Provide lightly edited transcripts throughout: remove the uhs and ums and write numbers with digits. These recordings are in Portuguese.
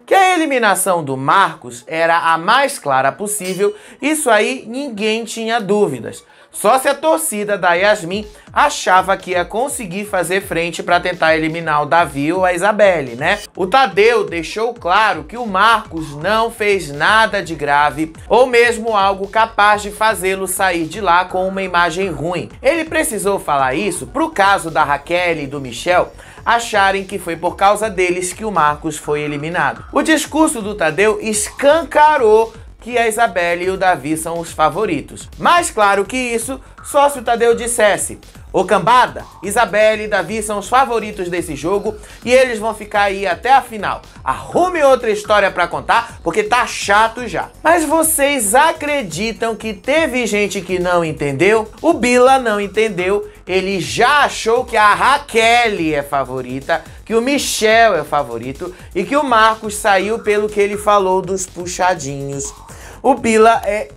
Que a eliminação do Marcos era a mais clara possível, isso aí ninguém tinha dúvidas. Só se a torcida da Yasmin achava que ia conseguir fazer frente para tentar eliminar o Davi ou a Isabelle, né? O Tadeu deixou claro que o Marcos não fez nada de grave ou mesmo algo capaz de fazê-lo sair de lá com uma imagem ruim. Ele precisou falar isso pro caso da Raquel e do Michel acharem que foi por causa deles que o Marcos foi eliminado. O discurso do Tadeu escancarou que a Isabelle e o Davi são os favoritos. Mais claro que isso, só se o Tadeu dissesse: ô cambada, Isabelle e Davi são os favoritos desse jogo e eles vão ficar aí até a final. Arrume outra história pra contar, porque tá chato já. Mas vocês acreditam que teve gente que não entendeu? O Bila não entendeu. Ele já achou que a Raquel é favorita, que o Michel é favorito e que o Marcos saiu pelo que ele falou dos puxadinhos. O Bila é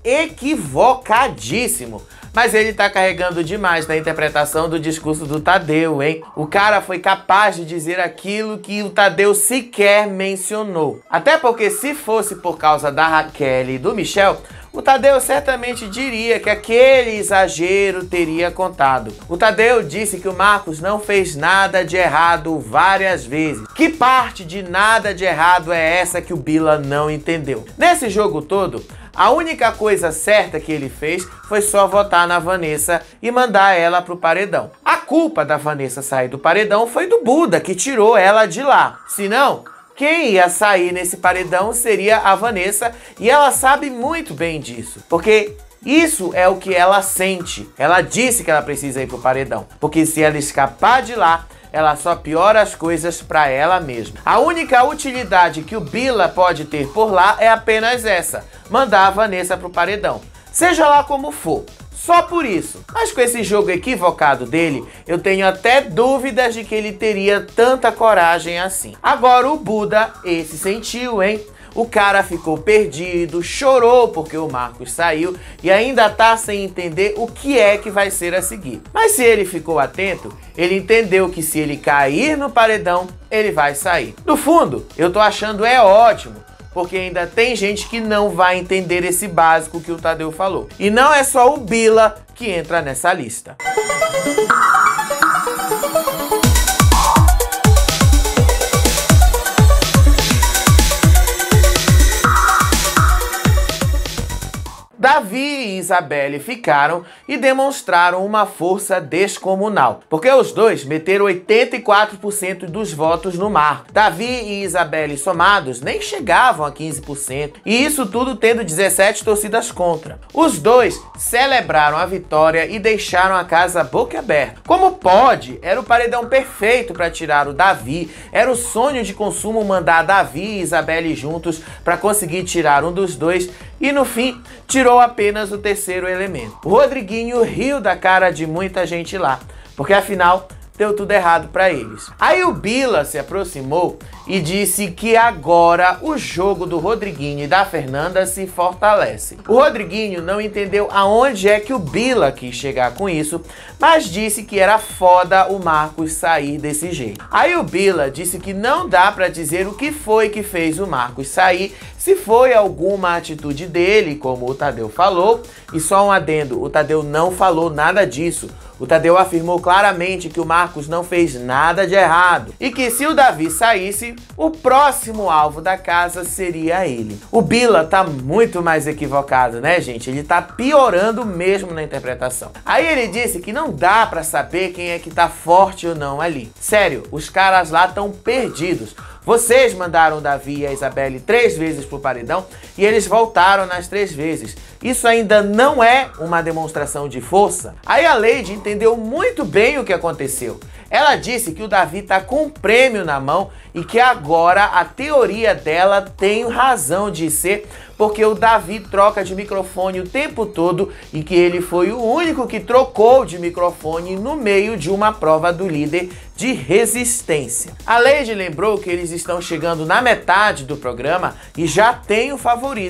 equivocadíssimo. Mas ele tá carregando demais na interpretação do discurso do Tadeu, hein? O cara foi capaz de dizer aquilo que o Tadeu sequer mencionou. Até porque se fosse por causa da Raquel e do Michel, o Tadeu certamente diria que aquele exagero teria contado. O Tadeu disse que o Marcos não fez nada de errado várias vezes. Que parte de nada de errado é essa que o Bila não entendeu? Nesse jogo todo, a única coisa certa que ele fez foi só votar na Vanessa e mandar ela pro paredão. A culpa da Vanessa sair do paredão foi do Buda, que tirou ela de lá. Senão, quem ia sair nesse paredão seria a Vanessa, e ela sabe muito bem disso, porque isso é o que ela sente. Ela disse que ela precisa ir pro paredão, porque se ela escapar de lá, ela só piora as coisas para ela mesma. A única utilidade que o Bila pode ter por lá é apenas essa: mandar a Vanessa pro paredão. Seja lá como for, só por isso. Mas com esse jogo equivocado dele, eu tenho até dúvidas de que ele teria tanta coragem assim. Agora o Buda, esse sentiu, hein? O cara ficou perdido, chorou porque o Marcos saiu e ainda tá sem entender o que é que vai ser a seguir. Mas se ele ficou atento, ele entendeu que se ele cair no paredão, ele vai sair. No fundo, eu tô achando ótimo, porque ainda tem gente que não vai entender esse básico que o Tadeu falou. E não é só o Bila que entra nessa lista. Davi e Isabelle ficaram e demonstraram uma força descomunal, porque os dois meteram 84% dos votos no Marcos. Davi e Isabelle somados nem chegavam a 15%, e isso tudo tendo 17 torcidas contra. Os dois celebraram a vitória e deixaram a casa boquiaberta. Como pode? Era o paredão perfeito para tirar o Davi, era o sonho de consumo mandar Davi e Isabelle juntos para conseguir tirar um dos dois, e no fim tirou apenas o terceiro elemento. O Rodriguinho riu da cara de muita gente lá, porque afinal deu tudo errado para eles. Aí o Bila se aproximou e disse que agora o jogo do Rodriguinho e da Fernanda se fortalece. O Rodriguinho não entendeu aonde é que o Bila quis chegar com isso, mas disse que era foda o Marcos sair desse jeito. Aí o Bila disse que não dá para dizer o que foi que fez o Marcos sair, se foi alguma atitude dele, como o Tadeu falou, e só um adendo, o Tadeu não falou nada disso. O Tadeu afirmou claramente que o Marcos não fez nada de errado e que se o Davi saísse, o próximo alvo da casa seria ele. O Bila tá muito mais equivocado, né, gente? Ele tá piorando mesmo na interpretação. Aí ele disse que não dá pra saber quem é que tá forte ou não ali. Sério, os caras lá tão perdidos. Vocês mandaram o Davi e a Isabelle 3 vezes pro paredão e eles voltaram nas 3 vezes. Isso ainda não é uma demonstração de força? Aí a Lady entendeu muito bem o que aconteceu. Ela disse que o Davi tá com um prêmio na mão e que agora a teoria dela tem razão de ser, porque o Davi troca de microfone o tempo todo e que ele foi o único que trocou de microfone no meio de uma prova do líder de resistência. A Lady lembrou que eles estão chegando na metade do programa e já tem o favorito.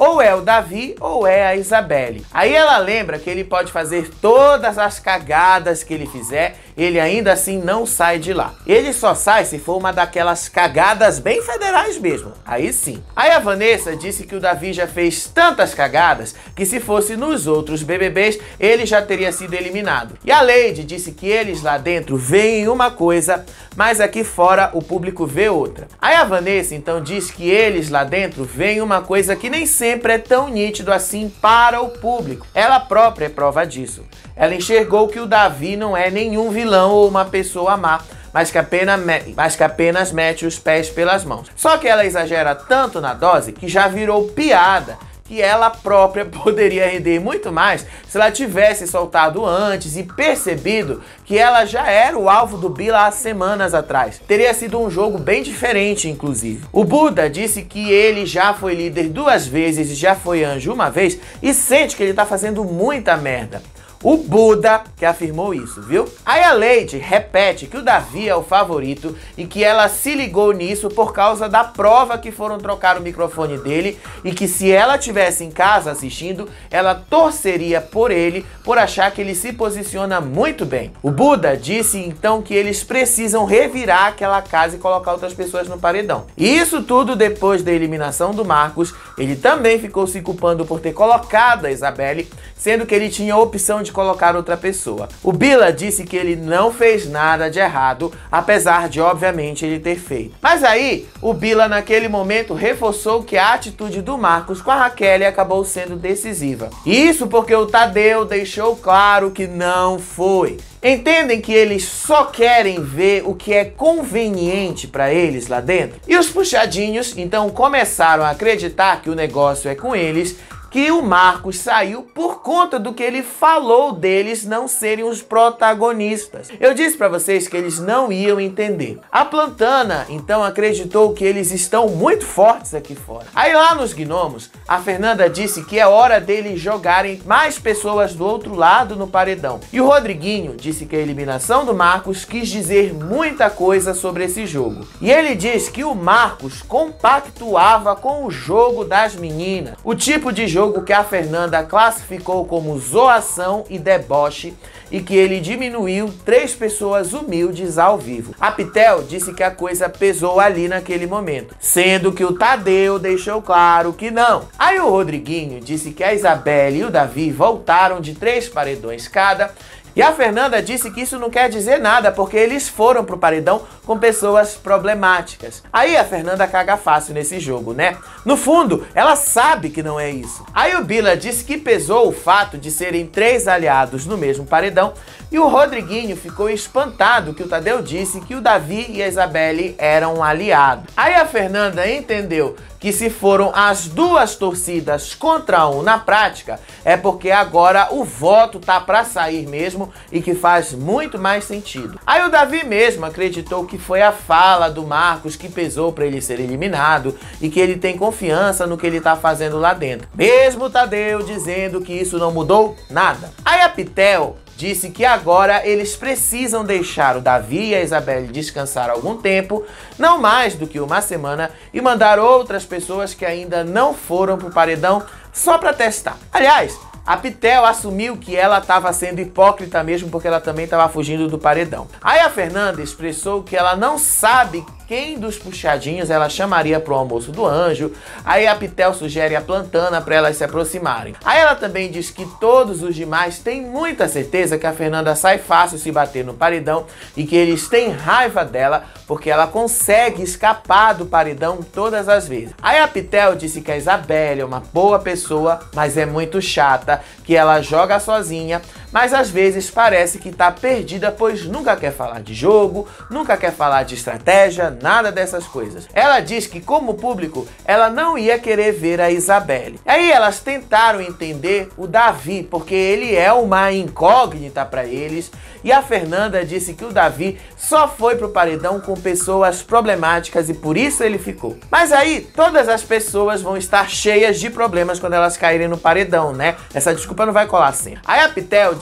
ou é o Davi ou é a Isabelle. Aí ela lembra que ele pode fazer todas as cagadas que ele fizer, ele ainda assim não sai de lá. Ele só sai se for uma daquelas cagadas bem federais mesmo. Aí sim. Aí a Vanessa disse que o Davi já fez tantas cagadas que se fosse nos outros BBBs, ele já teria sido eliminado. E a Lady disse que eles lá dentro veem uma coisa, mas aqui fora o público vê outra. Aí a Vanessa então diz que eles lá dentro veem uma coisa que nem sempre é tão nítido assim para o público. Ela própria é prova disso. Ela enxergou que o Davi não é nenhum vilão ou uma pessoa má, mas que apenas mete os pés pelas mãos. Só que ela exagera tanto na dose que já virou piada, que ela própria poderia render muito mais se ela tivesse soltado antes e percebido que ela já era o alvo do Bila há semanas atrás. Teria sido um jogo bem diferente, inclusive. O Buda disse que ele já foi líder 2 vezes e já foi anjo 1 vez e sente que ele tá fazendo muita merda. O Buda que afirmou isso, viu? Aí a Lady repete que o Davi é o favorito e que ela se ligou nisso por causa da prova que foram trocar o microfone dele e que se ela estivesse em casa assistindo, ela torceria por ele por achar que ele se posiciona muito bem. O Buda disse então que eles precisam revirar aquela casa e colocar outras pessoas no paredão. E isso tudo depois da eliminação do Marcos, ele também ficou se culpando por ter colocado a Isabelle, sendo que ele tinha a opção de colocar outra pessoa. O Bila disse que ele não fez nada de errado, apesar de, obviamente, ele ter feito. Mas aí, o Bila, naquele momento, reforçou que a atitude do Marcos com a Raquel acabou sendo decisiva. Isso porque o Tadeu deixou claro que não foi. Entendem que eles só querem ver o que é conveniente para eles lá dentro? E os puxadinhos, então, começaram a acreditar que o negócio é com eles, que o Marcos saiu por conta do que ele falou deles não serem os protagonistas. Eu disse para vocês que eles não iam entender. A Plantana, então, acreditou que eles estão muito fortes aqui fora. Aí lá nos Gnomos, a Fernanda disse que é hora deles jogarem mais pessoas do outro lado no paredão. E o Rodriguinho disse que a eliminação do Marcos quis dizer muita coisa sobre esse jogo. E ele diz que o Marcos compactuava com o jogo das meninas. O tipo de jogo que a Fernanda classificou como zoação e deboche e que ele diminuiu 3 pessoas humildes ao vivo. A Pitel disse que a coisa pesou ali naquele momento, sendo que o Tadeu deixou claro que não. Aí o Rodriguinho disse que a Isabelle e o Davi voltaram de 3 paredões cada. E a Fernanda disse que isso não quer dizer nada, porque eles foram pro paredão com pessoas problemáticas. Aí a Fernanda caga fácil nesse jogo, né? No fundo, ela sabe que não é isso. Aí o Bila disse que pesou o fato de serem 3 aliados no mesmo paredão, e o Rodriguinho ficou espantado que o Tadeu disse que o Davi e a Isabelle eram aliados. Aí a Fernanda entendeu que se foram as 2 torcidas contra um na prática, é porque agora o voto tá pra sair mesmo e que faz muito mais sentido. Aí o Davi mesmo acreditou que foi a fala do Marcos que pesou pra ele ser eliminado e que ele tem confiança no que ele tá fazendo lá dentro. Mesmo o Tadeu dizendo que isso não mudou nada. Aí a Pitel disse que agora eles precisam deixar o Davi e a Isabelle descansar algum tempo, não mais do que 1 semana, e mandar outras pessoas que ainda não foram pro paredão só para testar. Aliás, a Pitel assumiu que ela estava sendo hipócrita mesmo porque ela também estava fugindo do paredão. Aí a Fernanda expressou que ela não sabe quem dos puxadinhos ela chamaria pro almoço do anjo. Aí a Pitel sugere a Plantana para elas se aproximarem. Aí ela também diz que todos os demais têm muita certeza que a Fernanda sai fácil se bater no paredão e que eles têm raiva dela porque ela consegue escapar do paredão todas as vezes. Aí a Pitel disse que a Isabelle é uma boa pessoa, mas é muito chata, que ela joga sozinha, mas às vezes parece que tá perdida, pois nunca quer falar de jogo, nunca quer falar de estratégia, nada dessas coisas. Ela diz que como público, ela não ia querer ver a Isabelle. Aí elas tentaram entender o Davi, porque ele é uma incógnita para eles, e a Fernanda disse que o Davi só foi pro paredão com pessoas problemáticas e por isso ele ficou. Mas aí, todas as pessoas vão estar cheias de problemas quando elas caírem no paredão, né? Essa desculpa não vai colar assim. Aí a Pitel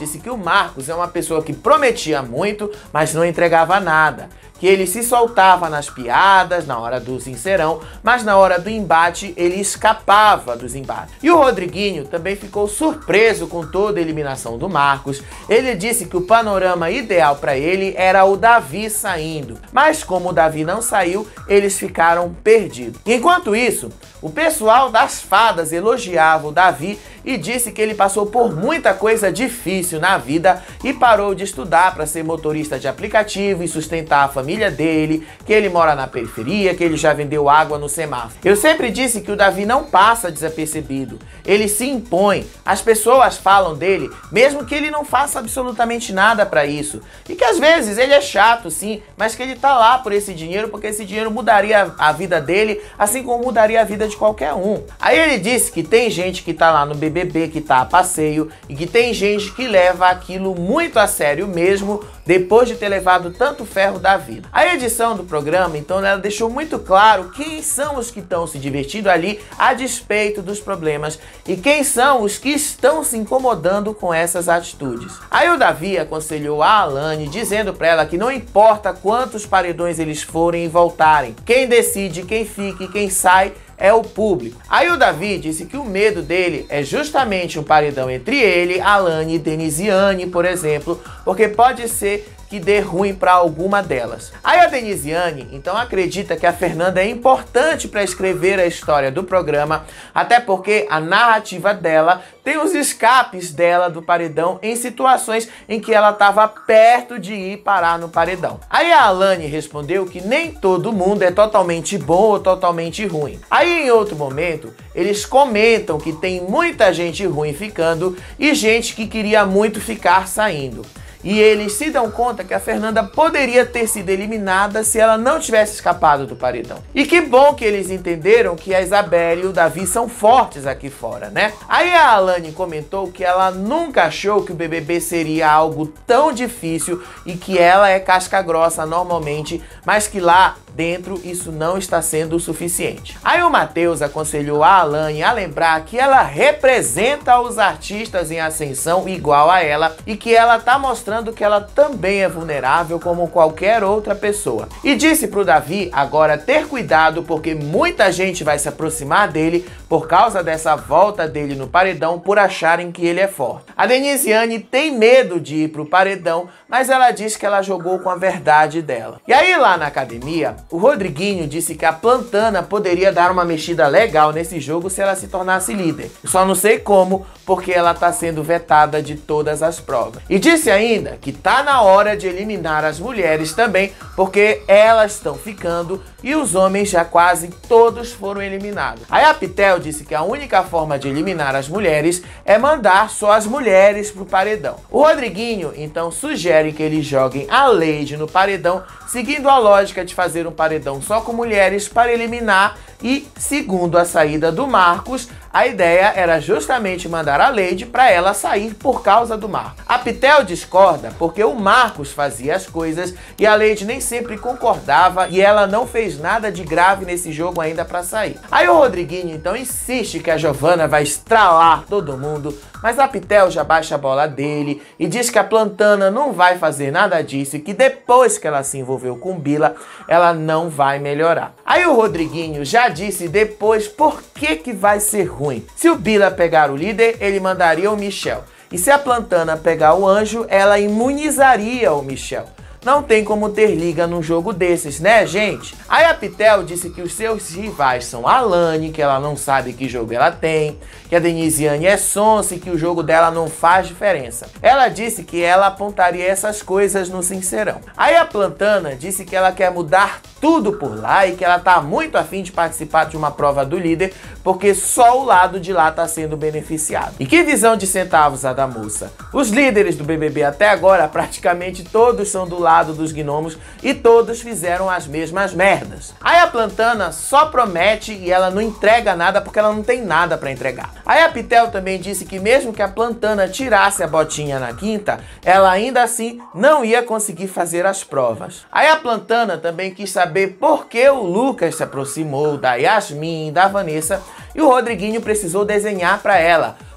disse que o Marcos é uma pessoa que prometia muito, mas não entregava nada. Que ele se soltava nas piadas, na hora do sincerão, mas na hora do embate ele escapava dos embates. E o Rodriguinho também ficou surpreso com toda a eliminação do Marcos. Ele disse que o panorama ideal para ele era o Davi saindo, mas como o Davi não saiu, eles ficaram perdidos. Enquanto isso, o pessoal das fadas elogiava o Davi e disse que ele passou por muita coisa difícil na vida e parou de estudar para ser motorista de aplicativo e sustentar a família dele, que ele mora na periferia, que ele já vendeu água no semáforo. Eu sempre disse que o Davi não passa desapercebido, ele se impõe, as pessoas falam dele, mesmo que ele não faça absolutamente nada para isso, e que às vezes ele é chato sim, mas que ele tá lá por esse dinheiro, porque esse dinheiro mudaria a vida dele, assim como mudaria a vida de qualquer um. Aí ele disse que tem gente que tá lá no BBB, que tá a passeio, e que tem gente que leva aquilo muito a sério mesmo, depois de ter levado tanto ferro da vida. A edição do programa, então, ela deixou muito claro quem são os que estão se divertindo ali a despeito dos problemas e quem são os que estão se incomodando com essas atitudes. Aí o Davi aconselhou a Alane, dizendo pra ela que não importa quantos paredões eles forem e voltarem, quem decide, quem fica e quem sai é o público. Aí o Davi disse que o medo dele é justamente um paredão entre ele, Alane e Denisiane, por exemplo, porque pode ser que dê ruim para alguma delas. Aí a Denisiane, então, acredita que a Fernanda é importante para escrever a história do programa, até porque a narrativa dela tem os escapes dela do paredão em situações em que ela estava perto de ir parar no paredão. Aí a Alane respondeu que nem todo mundo é totalmente bom ou totalmente ruim. Aí em outro momento, eles comentam que tem muita gente ruim ficando e gente que queria muito ficar saindo. E eles se dão conta que a Fernanda poderia ter sido eliminada se ela não tivesse escapado do paredão. E que bom que eles entenderam que a Isabelle e o Davi são fortes aqui fora, né? Aí a Alane comentou que ela nunca achou que o BBB seria algo tão difícil e que ela é casca grossa normalmente, mas que lá dentro isso não está sendo o suficiente. Aí o Matheus aconselhou a Alane a lembrar que ela representa os artistas em ascensão igual a ela e que ela tá mostrando que ela também é vulnerável como qualquer outra pessoa. E disse pro Davi agora ter cuidado porque muita gente vai se aproximar dele por causa dessa volta dele no paredão por acharem que ele é forte. A Denisiane tem medo de ir pro paredão, mas ela diz que ela jogou com a verdade dela. E aí lá na academia, o Rodriguinho disse que a Plantana poderia dar uma mexida legal nesse jogo se ela se tornasse líder. Eu só não sei como, porque ela tá sendo vetada de todas as provas. E disse ainda que tá na hora de eliminar as mulheres também, porque elas estão ficando e os homens já quase todos foram eliminados. Aí a Pitel disse que a única forma de eliminar as mulheres é mandar só as mulheres pro paredão. O Rodriguinho então sugere que eles joguem a Lady no paredão, seguindo a lógica de fazer um paredão só com mulheres para eliminar e, segundo a saída do Marcos, a ideia era justamente mandar a Lady para ela sair por causa do Marcos. A Pitel discorda porque o Marcos fazia as coisas e a Lady nem sempre concordava e ela não fez nada de grave nesse jogo ainda para sair. Aí o Rodriguinho então insiste que a Giovana vai estralar todo mundo, mas a Pitel já baixa a bola dele e diz que a Plantana não vai fazer nada disso e que depois que ela se envolveu com Bila, ela não vai melhorar. Aí o Rodriguinho já disse depois por que vai ser ruim. Se o Bila pegar o líder, ele mandaria o Michel. E se a Plantana pegar o Anjo, ela imunizaria o Michel. Não tem como ter liga num jogo desses, né, gente? Aí a Pitel disse que os seus rivais são a Alane, que ela não sabe que jogo ela tem, que a Denisiane é sonsa e que o jogo dela não faz diferença. Ela disse que ela apontaria essas coisas no Sincerão. Aí a Plantana disse que ela quer mudar tudo por lá e que ela tá muito afim de participar de uma prova do líder, porque só o lado de lá tá sendo beneficiado. E que visão de centavos a da moça? Os líderes do BBB até agora, praticamente todos são do lado dos gnomos e todos fizeram as mesmas merdas. Aí a Plantana só promete e ela não entrega nada porque ela não tem nada para entregar. Aí a Pitel também disse que mesmo que a Plantana tirasse a botinha na quinta, ela ainda assim não ia conseguir fazer as provas. Aí a Plantana também quis saber por que o Lucas se aproximou da Yasmin, da Vanessa, e o Rodriguinho precisou desenhar para ela,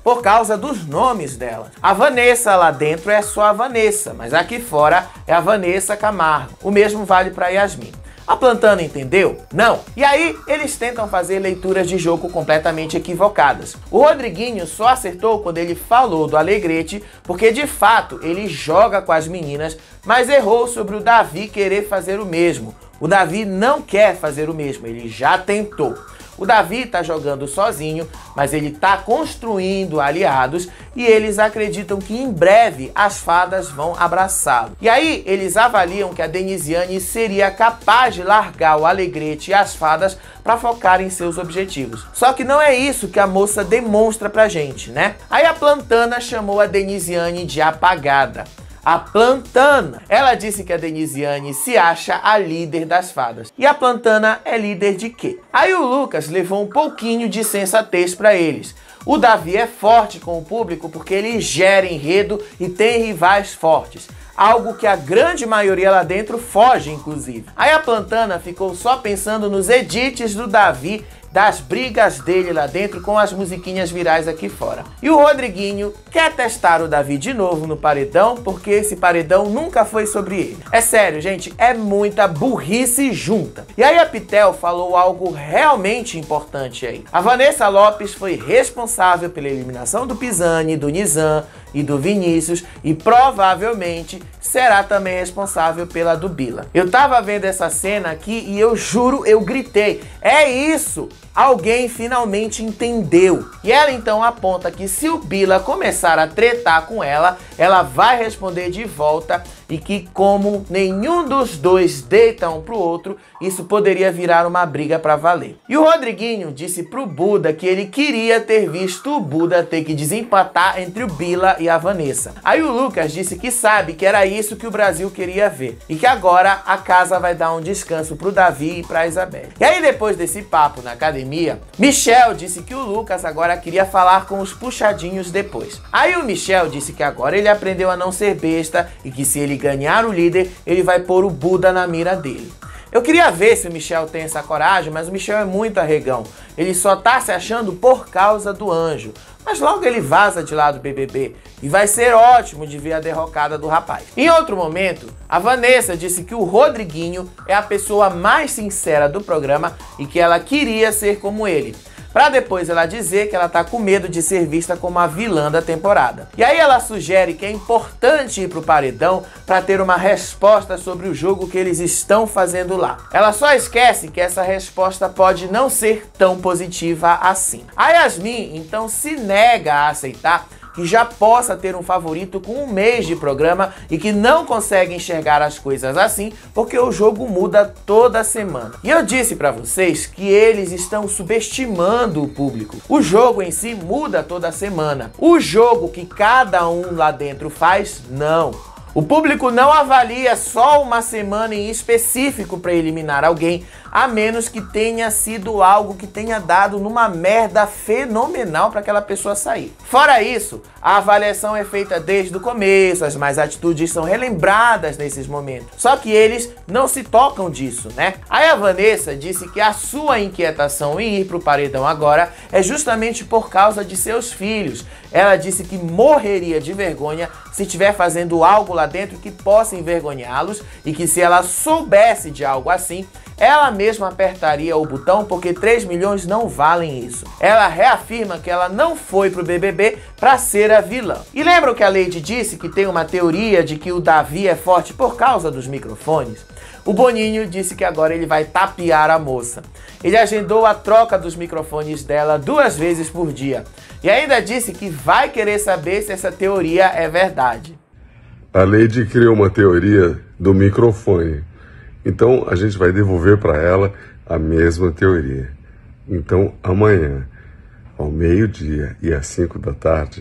por causa dos nomes dela. A Vanessa lá dentro é só a Vanessa, mas aqui fora é a Vanessa Camargo. O mesmo vale para Yasmin. A Plantana entendeu? Não. E aí, eles tentam fazer leituras de jogo completamente equivocadas. O Rodriguinho só acertou quando ele falou do Alegrete, porque de fato ele joga com as meninas, mas errou sobre o Davi querer fazer o mesmo. O Davi não quer fazer o mesmo, ele já tentou. O Davi tá jogando sozinho, mas ele tá construindo aliados e eles acreditam que em breve as fadas vão abraçá-lo. E aí eles avaliam que a Denisiane seria capaz de largar o Alegrete e as fadas para focar em seus objetivos. Só que não é isso que a moça demonstra pra gente, né? Aí a Plantana chamou a Denisiane de apagada. A Plantana. Ela disse que a Denisiane se acha a líder das fadas. E a Plantana é líder de quê? Aí o Lucas levou um pouquinho de sensatez para eles. O Davi é forte com o público porque ele gera enredo e tem rivais fortes. Algo que a grande maioria lá dentro foge, inclusive. Aí a Plantana ficou só pensando nos edits do Davi, das brigas dele lá dentro com as musiquinhas virais aqui fora. E o Rodriguinho quer testar o Davi de novo no paredão, porque esse paredão nunca foi sobre ele. É sério, gente, é muita burrice junta. E aí a Pitel falou algo realmente importante aí. A Vanessa Lopes foi responsável pela eliminação do Pisani, do Nizam e do Vinícius e provavelmente será também responsável pela do Bila. Eu tava vendo essa cena aqui e eu juro, eu gritei, é isso! Alguém finalmente entendeu. E ela então aponta que se o Bila começar a tretar com ela, ela vai responder de volta e que como nenhum dos dois deita um pro outro, isso poderia virar uma briga pra valer. E o Rodriguinho disse pro Buda que ele queria ter visto o Buda ter que desempatar entre o Bila e a Vanessa. Aí o Lucas disse que sabe que era isso que o Brasil queria ver e que agora a casa vai dar um descanso pro Davi e pra Isabelle. E aí depois desse papo na academia, Michel disse que o Lucas agora queria falar com os puxadinhos depois. Aí o Michel disse que agora ele aprendeu a não ser besta e que se ele ganhar o líder, ele vai pôr o Buda na mira dele. Eu queria ver se o Michel tem essa coragem, mas o Michel é muito arregão. Ele só tá se achando por causa do anjo. Mas logo ele vaza de lá do BBB e vai ser ótimo de ver a derrocada do rapaz. Em outro momento, a Vanessa disse que o Rodriguinho é a pessoa mais sincera do programa e que ela queria ser como ele. Pra depois ela dizer que ela tá com medo de ser vista como a vilã da temporada. E aí ela sugere que é importante ir pro paredão pra ter uma resposta sobre o jogo que eles estão fazendo lá. Ela só esquece que essa resposta pode não ser tão positiva assim. A Yasmin então se nega a aceitar que já possa ter um favorito com um mês de programa e que não consegue enxergar as coisas assim porque o jogo muda toda semana. E eu disse pra vocês que eles estão subestimando o público. O jogo em si muda toda semana. O jogo que cada um lá dentro faz, não. O público não avalia só uma semana em específico para eliminar alguém, a menos que tenha sido algo que tenha dado numa merda fenomenal para aquela pessoa sair. Fora isso, a avaliação é feita desde o começo, as más atitudes são relembradas nesses momentos. Só que eles não se tocam disso, né? Aí a Vanessa disse que a sua inquietação em ir pro paredão agora é justamente por causa de seus filhos. Ela disse que morreria de vergonha se estiver fazendo algo lá dentro que possa envergonhá-los e que se ela soubesse de algo assim, ela mesma apertaria o botão porque 3 milhões não valem isso. Ela reafirma que ela não foi pro BBB para ser a vilã. E lembram que a Lady disse que tem uma teoria de que o Davi é forte por causa dos microfones? O Boninho disse que agora ele vai tapear a moça. Ele agendou a troca dos microfones dela 2 vezes por dia. E ainda disse que vai querer saber se essa teoria é verdade. A Lady criou uma teoria do microfone. Então a gente vai devolver para ela a mesma teoria. Então amanhã, ao meio-dia e às 5 da tarde,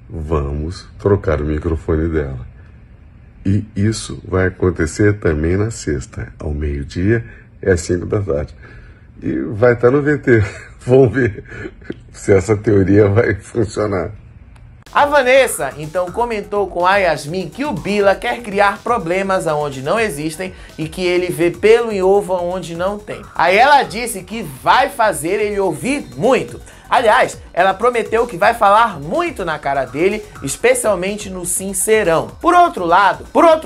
vamos trocar o microfone dela. E isso vai acontecer também na sexta, ao meio-dia e às 5 da tarde. E vai estar no VT. Vamos ver se essa teoria vai funcionar. A Vanessa então comentou com a Yasmin que o Bila quer criar problemas aonde não existem e que ele vê pelo em ovo onde não tem. Aí ela disse que vai fazer ele ouvir muito. Aliás, ela prometeu que vai falar muito na cara dele, especialmente no Sincerão. Por outro lado,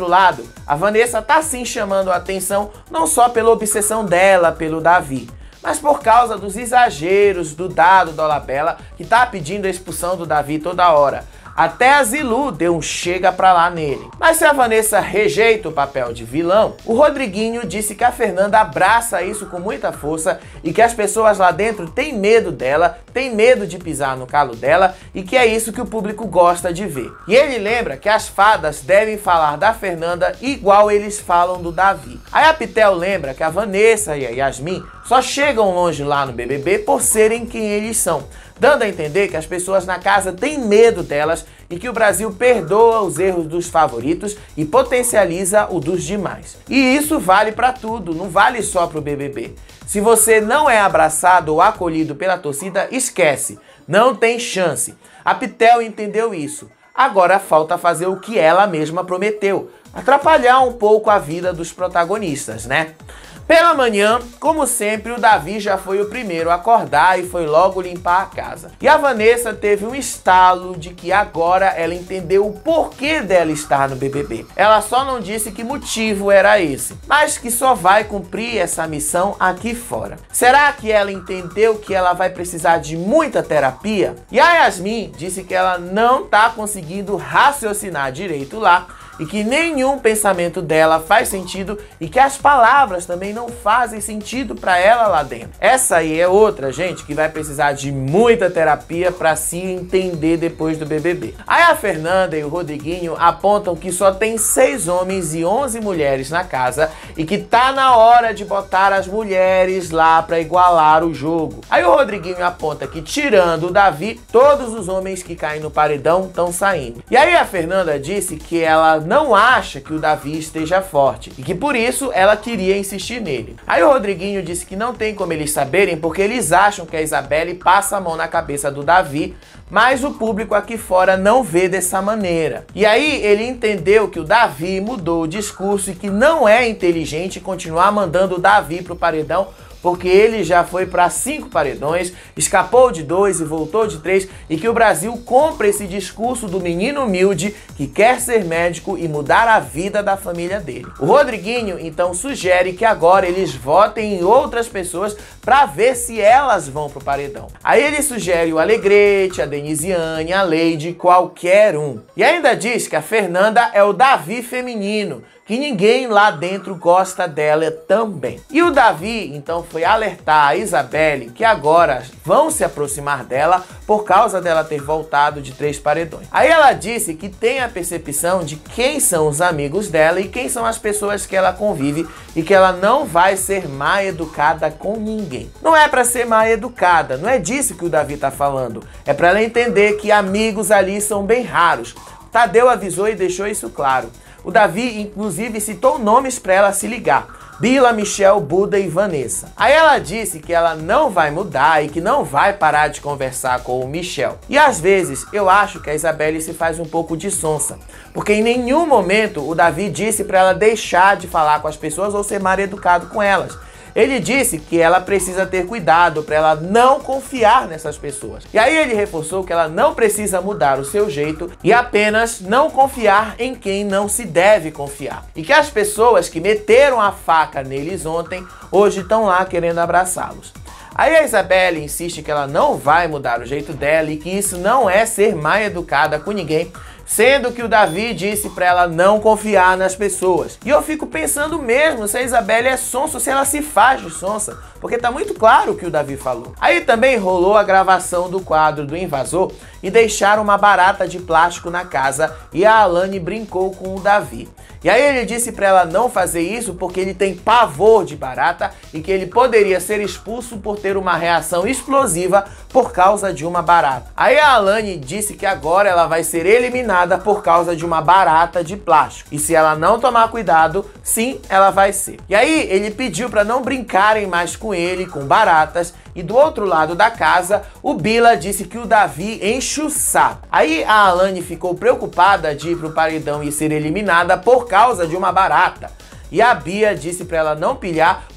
a Vanessa tá sim chamando a atenção não só pela obsessão dela pelo Davi, mas por causa dos exageros do Dado Dolabella, que tá pedindo a expulsão do Davi toda hora. Até a Zilu deu um chega pra lá nele. Mas se a Vanessa rejeita o papel de vilão, o Rodriguinho disse que a Fernanda abraça isso com muita força e que as pessoas lá dentro têm medo dela, têm medo de pisar no calo dela e que é isso que o público gosta de ver. E ele lembra que as fadas devem falar da Fernanda igual eles falam do Davi. Aí a Pitel lembra que a Vanessa e a Yasmin só chegam longe lá no BBB por serem quem eles são, dando a entender que as pessoas na casa têm medo delas e que o Brasil perdoa os erros dos favoritos e potencializa o dos demais. E isso vale para tudo, não vale só para o BBB. Se você não é abraçado ou acolhido pela torcida, esquece, não tem chance. A Pitel entendeu isso. Agora falta fazer o que ela mesma prometeu, atrapalhar um pouco a vida dos protagonistas, né? Pela manhã, como sempre, o Davi já foi o primeiro a acordar e foi logo limpar a casa. E a Vanessa teve um estalo de que agora ela entendeu o porquê dela estar no BBB. Ela só não disse que motivo era esse, mas que só vai cumprir essa missão aqui fora. Será que ela entendeu que ela vai precisar de muita terapia? E a Yasmin disse que ela não tá conseguindo raciocinar direito lá, e que nenhum pensamento dela faz sentido e que as palavras também não fazem sentido para ela lá dentro. Essa aí é outra, gente, que vai precisar de muita terapia para se entender depois do BBB. Aí a Fernanda e o Rodriguinho apontam que só tem 6 homens e 11 mulheres na casa e que tá na hora de botar as mulheres lá para igualar o jogo. Aí o Rodriguinho aponta que, tirando o Davi, todos os homens que caem no paredão estão saindo. E aí a Fernanda disse que ela não acha que o Davi esteja forte e que por isso ela queria insistir nele. Aí o Rodriguinho disse que não tem como eles saberem porque eles acham que a Isabelle passa a mão na cabeça do Davi, mas o público aqui fora não vê dessa maneira. E aí ele entendeu que o Davi mudou o discurso e que não é inteligente continuar mandando o Davi pro paredão, porque ele já foi para 5 paredões, escapou de 2 e voltou de 3, e que o Brasil compra esse discurso do menino humilde que quer ser médico e mudar a vida da família dele. O Rodriguinho então sugere que agora eles votem em outras pessoas para ver se elas vão pro paredão. Aí ele sugere o Alegrete, a Denisiane, a Leide, qualquer um. E ainda diz que a Fernanda é o Davi feminino, que ninguém lá dentro gosta dela também. E o Davi então foi alertar a Isabelle que agora vão se aproximar dela por causa dela ter voltado de 3 paredões. Aí ela disse que tem a percepção de quem são os amigos dela e quem são as pessoas que ela convive e que ela não vai ser mal educada com ninguém. Não é para ser mal educada, não é disso que o Davi tá falando. É para ela entender que amigos ali são bem raros. Tadeu avisou e deixou isso claro. O Davi, inclusive, citou nomes para ela se ligar: Bila, Michel, Buda e Vanessa. Aí ela disse que ela não vai mudar e que não vai parar de conversar com o Michel. E às vezes eu acho que a Isabelle se faz um pouco de sonsa, porque em nenhum momento o Davi disse para ela deixar de falar com as pessoas ou ser mal educado com elas. Ele disse que ela precisa ter cuidado para ela não confiar nessas pessoas. E aí ele reforçou que ela não precisa mudar o seu jeito e apenas não confiar em quem não se deve confiar. E que as pessoas que meteram a faca neles ontem, hoje estão lá querendo abraçá-los. Aí a Isabelle insiste que ela não vai mudar o jeito dela e que isso não é ser mal educada com ninguém, sendo que o Davi disse pra ela não confiar nas pessoas. E eu fico pensando mesmo se a Isabelle é sonsa, se ela se faz de sonsa, porque tá muito claro o que o Davi falou. Aí também rolou a gravação do quadro do Invasor e deixaram uma barata de plástico na casa e a Alane brincou com o Davi. E aí ele disse pra ela não fazer isso porque ele tem pavor de barata e que ele poderia ser expulso por ter uma reação explosiva por causa de uma barata. Aí a Alane disse que agora ela vai ser eliminada por causa de uma barata de plástico. E se ela não tomar cuidado, sim, ela vai ser. E aí ele pediu para não brincarem mais com ele, com baratas. E do outro lado da casa, o Bila disse que o Davi enche o saco. Aí a Alane ficou preocupada de ir pro paredão e ser eliminada por causa de uma barata. E a Bia disse para ela não pilhar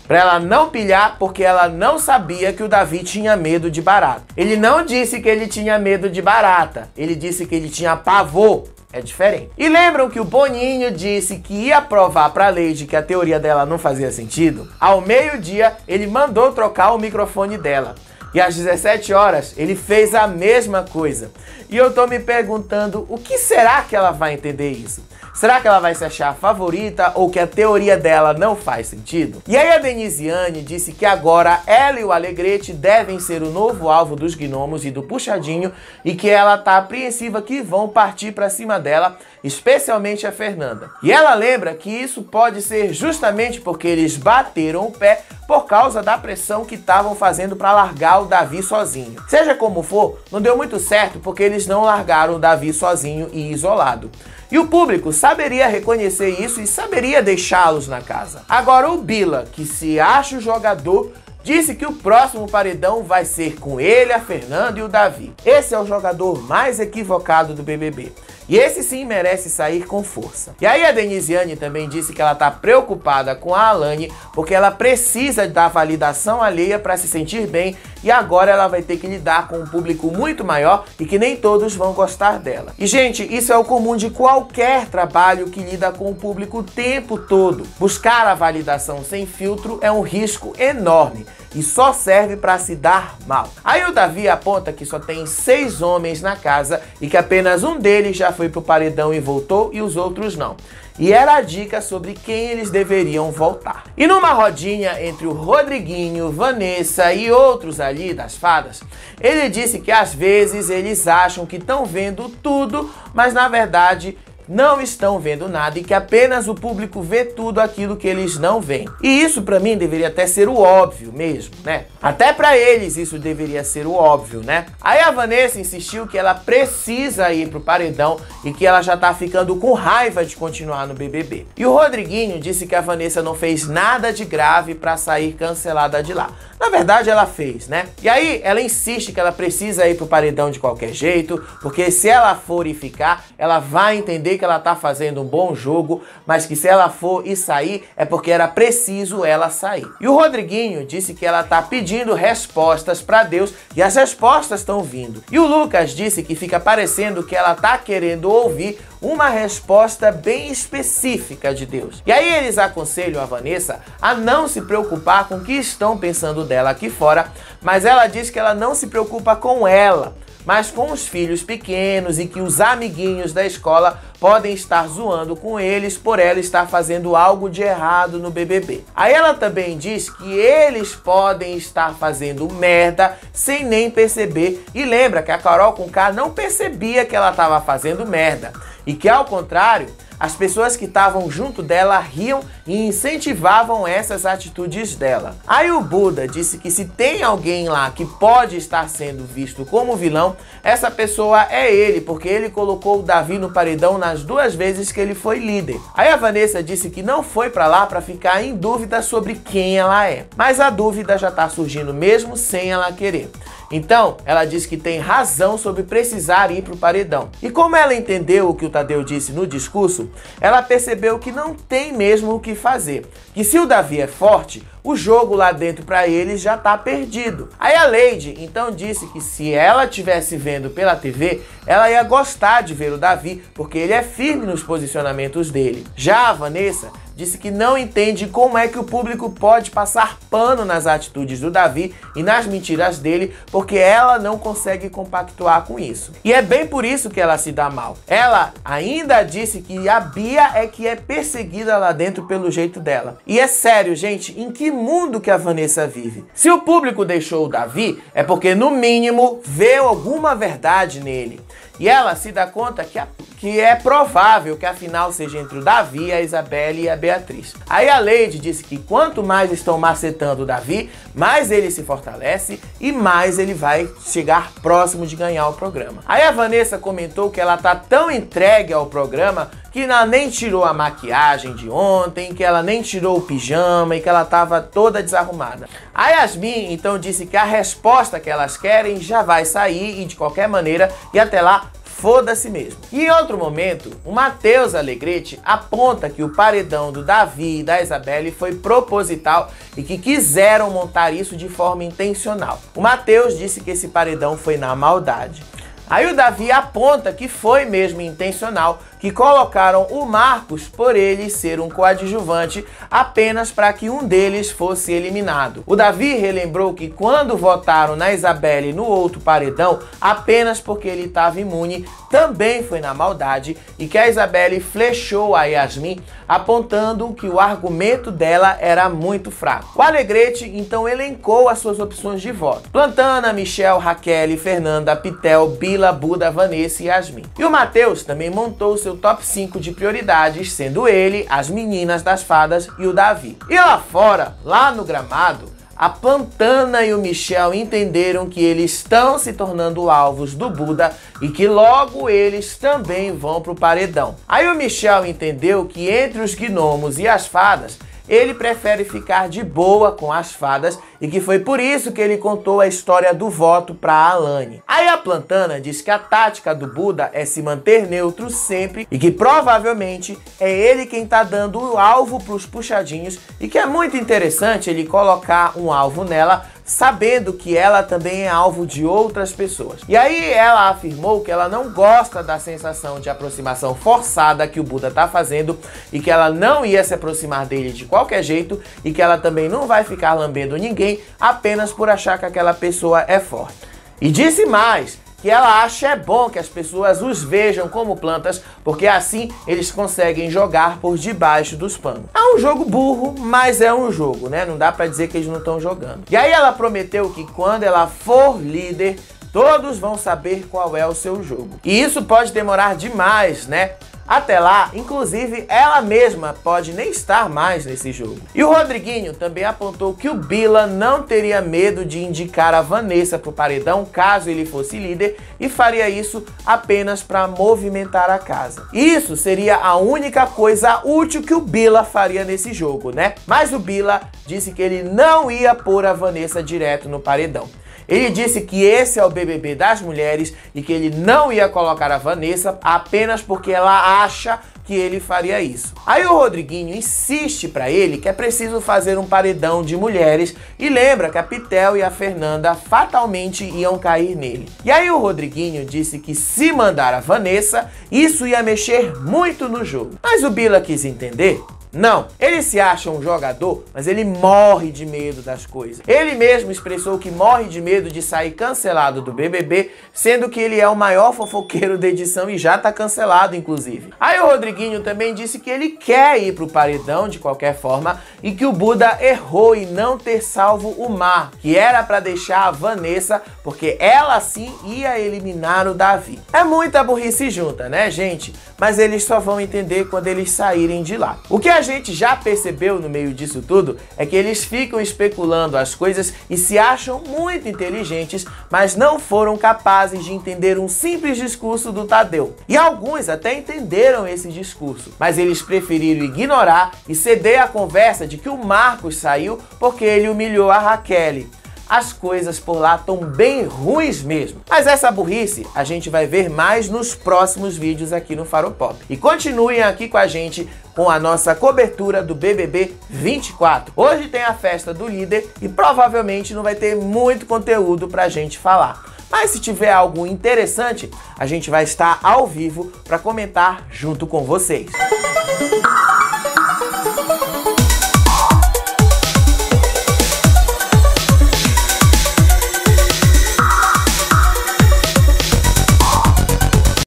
para ela não pilhar, porque ela não sabia que o Davi tinha medo de barata. Ele não disse que ele tinha medo de barata, ele disse que ele tinha pavor. É diferente. E lembram que o Boninho disse que ia provar para a Lady que a teoria dela não fazia sentido? Ao meio-dia, ele mandou trocar o microfone dela. E às 17 horas, ele fez a mesma coisa. E eu tô me perguntando, o que será que ela vai entender isso? Será que ela vai se achar a favorita ou que a teoria dela não faz sentido? E aí a Denisiane disse que agora ela e o Alegrete devem ser o novo alvo dos gnomos e do puxadinho e que ela tá apreensiva que vão partir pra cima dela, especialmente a Fernanda. E ela lembra que isso pode ser justamente porque eles bateram o pé por causa da pressão que estavam fazendo para largar o Davi sozinho. Seja como for, não deu muito certo porque eles não largaram o Davi sozinho e isolado. E o público saberia reconhecer isso e saberia deixá-los na casa. Agora o Bila, que se acha o jogador, disse que o próximo paredão vai ser com ele, a Fernanda e o Davi. Esse é o jogador mais equivocado do BBB. E esse sim merece sair com força. E aí a Denisiane também disse que ela tá preocupada com a Alane porque ela precisa da validação alheia para se sentir bem e agora ela vai ter que lidar com um público muito maior e que nem todos vão gostar dela. E gente, isso é o comum de qualquer trabalho que lida com o público o tempo todo. Buscar a validação sem filtro é um risco enorme e só serve para se dar mal. Aí o Davi aponta que só tem 6 homens na casa e que apenas um deles já foi pro paredão e voltou e os outros não. E era a dica sobre quem eles deveriam voltar. E numa rodinha entre o Rodriguinho, Vanessa e outros ali das fadas, ele disse que às vezes eles acham que estão vendo tudo, mas na verdade não estão vendo nada e que apenas o público vê tudo aquilo que eles não veem. E isso pra mim deveria até ser o óbvio mesmo, né? Até pra eles isso deveria ser o óbvio, né? Aí a Vanessa insistiu que ela precisa ir pro paredão e que ela já tá ficando com raiva de continuar no BBB. E o Rodriguinho disse que a Vanessa não fez nada de grave pra sair cancelada de lá. Na verdade ela fez, né? E aí ela insiste que ela precisa ir pro paredão de qualquer jeito, porque se ela for e ficar, ela vai entender que ela tá fazendo um bom jogo, mas que se ela for e sair, é porque era preciso ela sair. E o Rodriguinho disse que ela tá pedindo respostas pra Deus e as respostas estão vindo. E o Lucas disse que fica parecendo que ela tá querendo ouvir uma resposta bem específica de Deus. E aí eles aconselham a Vanessa a não se preocupar com o que estão pensando dela aqui fora, mas ela diz que ela não se preocupa com ela, mas com os filhos pequenos e que os amiguinhos da escola podem estar zoando com eles por ela estar fazendo algo de errado no BBB. Aí ela também diz que eles podem estar fazendo merda sem nem perceber e lembra que a Carol Conká não percebia que ela estava fazendo merda e que ao contrário, as pessoas que estavam junto dela riam e incentivavam essas atitudes dela. Aí o Buda disse que se tem alguém lá que pode estar sendo visto como vilão, essa pessoa é ele, porque ele colocou o Davi no paredão nas 2 vezes que ele foi líder. Aí a Vanessa disse que não foi pra lá pra ficar em dúvida sobre quem ela é, mas a dúvida já tá surgindo mesmo sem ela querer. Então, ela diz que tem razão sobre precisar ir pro paredão. E como ela entendeu o que o Tadeu disse no discurso, ela percebeu que não tem mesmo o que fazer. Que se o Davi é forte, o jogo lá dentro para eles já tá perdido. Aí a Lady então disse que se ela estivesse vendo pela TV, ela ia gostar de ver o Davi, porque ele é firme nos posicionamentos dele. Já a Vanessa disse que não entende como é que o público pode passar pano nas atitudes do Davi e nas mentiras dele, porque ela não consegue compactuar com isso. E é bem por isso que ela se dá mal. Ela ainda disse que a Bia é que é perseguida lá dentro pelo jeito dela. E é sério, gente, em que mundo que a Vanessa vive? Se o público deixou o Davi, é porque no mínimo vê alguma verdade nele. E ela se dá conta que é provável que a final seja entre o Davi, a Isabelle e a Beatriz. Aí a Lady disse que quanto mais estão macetando o Davi, mais ele se fortalece e mais ele vai chegar próximo de ganhar o programa. Aí a Vanessa comentou que ela tá tão entregue ao programa que ela nem tirou a maquiagem de ontem, que ela nem tirou o pijama e que ela tava toda desarrumada. A Yasmin então disse que a resposta que elas querem já vai sair e de qualquer maneira, e até lá, foda-se mesmo. E em outro momento, o Matheus Alegrete aponta que o paredão do Davi e da Isabelle foi proposital e que quiseram montar isso de forma intencional. O Matheus disse que esse paredão foi na maldade. Aí o Davi aponta que foi mesmo intencional, que colocaram o Marcos por ele ser um coadjuvante apenas para que um deles fosse eliminado. O Davi relembrou que quando votaram na Isabelle no outro paredão, apenas porque ele estava imune, também foi na maldade e que a Isabelle flechou a Yasmin, apontando que o argumento dela era muito fraco. O Alegrete então elencou as suas opções de voto: Plantana, Michel, Raquel, Fernanda, Pitel, Bila, Buda, Vanessa e Yasmin. E o Matheus também montou seu top 5 de prioridades, sendo ele, as meninas das fadas e o Davi. E lá fora, lá no gramado, a Plantana e o Michel entenderam que eles estão se tornando alvos do Buda e que logo eles também vão pro paredão. Aí o Michel entendeu que entre os gnomos e as fadas, ele prefere ficar de boa com as fadas e que foi por isso que ele contou a história do voto para a Alane. Aí a Plantana diz que a tática do Buda é se manter neutro sempre e que provavelmente é ele quem tá dando o alvo para os puxadinhos e que é muito interessante ele colocar um alvo nela, sabendo que ela também é alvo de outras pessoas. E aí ela afirmou que ela não gosta da sensação de aproximação forçada que o Buda tá fazendo e que ela não ia se aproximar dele de qualquer jeito e que ela também não vai ficar lambendo ninguém apenas por achar que aquela pessoa é forte. E disse mais, que ela acha bom que as pessoas os vejam como plantas, porque assim eles conseguem jogar por debaixo dos panos. É um jogo burro, mas é um jogo, né? Não dá pra dizer que eles não estão jogando. E aí ela prometeu que quando ela for líder, todos vão saber qual é o seu jogo. E isso pode demorar demais, né? Até lá, inclusive, ela mesma pode nem estar mais nesse jogo. E o Rodriguinho também apontou que o Bila não teria medo de indicar a Vanessa pro paredão caso ele fosse líder e faria isso apenas para movimentar a casa. Isso seria a única coisa útil que o Bila faria nesse jogo, né? Mas o Bila disse que ele não ia pôr a Vanessa direto no paredão. Ele disse que esse é o BBB das mulheres e que ele não ia colocar a Vanessa apenas porque ela acha que ele faria isso. Aí o Rodriguinho insiste pra ele que é preciso fazer um paredão de mulheres e lembra que a Pitel e a Fernanda fatalmente iam cair nele. E aí o Rodriguinho disse que se mandar a Vanessa, isso ia mexer muito no jogo. Mas o Bila quis entender. Não, ele se acha um jogador, mas ele morre de medo das coisas. Ele mesmo expressou que morre de medo de sair cancelado do BBB, sendo que ele é o maior fofoqueiro da edição e já tá cancelado, inclusive. Aí o Rodriguinho também disse que ele quer ir pro paredão de qualquer forma e que o Buda errou em não ter salvo o Mar, que era pra deixar a Vanessa, porque ela sim ia eliminar o Davi. É muita burrice junta, né, gente? Mas eles só vão entender quando eles saírem de lá. O que a gente já percebeu no meio disso tudo é que eles ficam especulando as coisas e se acham muito inteligentes, mas não foram capazes de entender um simples discurso do Tadeu. E alguns até entenderam esse discurso, mas eles preferiram ignorar e ceder à conversa de que o Marcos saiu porque ele humilhou a Raquel. As coisas por lá estão bem ruins mesmo. Mas essa burrice a gente vai ver mais nos próximos vídeos aqui no Faropop. E continuem aqui com a gente com a nossa cobertura do BBB 24. Hoje tem a festa do líder e provavelmente não vai ter muito conteúdo pra gente falar. Mas se tiver algo interessante, a gente vai estar ao vivo para comentar junto com vocês.